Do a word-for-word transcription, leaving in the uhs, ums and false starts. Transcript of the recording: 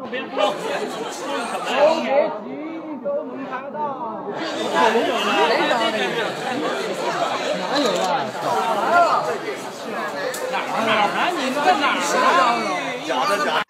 别不要写，都别急，你都能看到。哪有了？哪有了？哪儿啊？你在哪儿啊？假的假的。